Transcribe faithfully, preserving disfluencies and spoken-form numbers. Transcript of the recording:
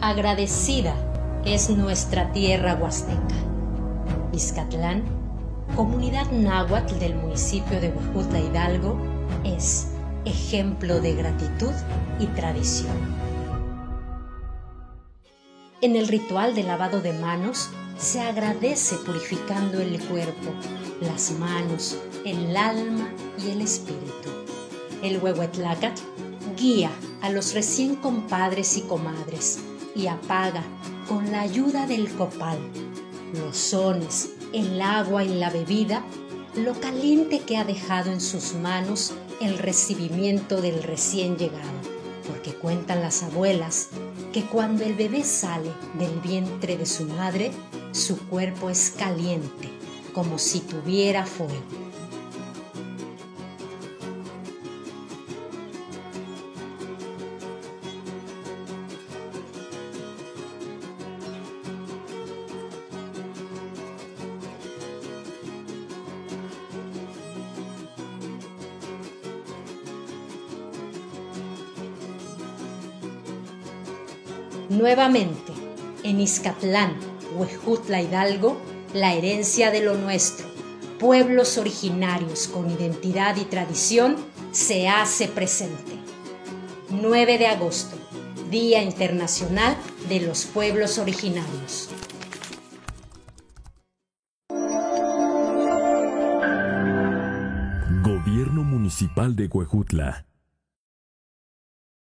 Agradecida es nuestra tierra huasteca. Izcatlán, comunidad náhuatl del municipio de Huejutla, Hidalgo, es ejemplo de gratitud y tradición. En el ritual de lavado de manos se agradece purificando el cuerpo, las manos, el alma y el espíritu. El Huehuetlacatl guía a los recién compadres y comadres y apaga con la ayuda del copal, los sones, el agua y la bebida, lo caliente que ha dejado en sus manos el recibimiento del recién llegado, porque cuentan las abuelas que cuando el bebé sale del vientre de su madre, su cuerpo es caliente, como si tuviera fuego. Nuevamente, en Izcatlán, Huejutla, Hidalgo, la herencia de lo nuestro, pueblos originarios con identidad y tradición, se hace presente. nueve de agosto, Día Internacional de los Pueblos Originarios. Gobierno Municipal de Huejutla.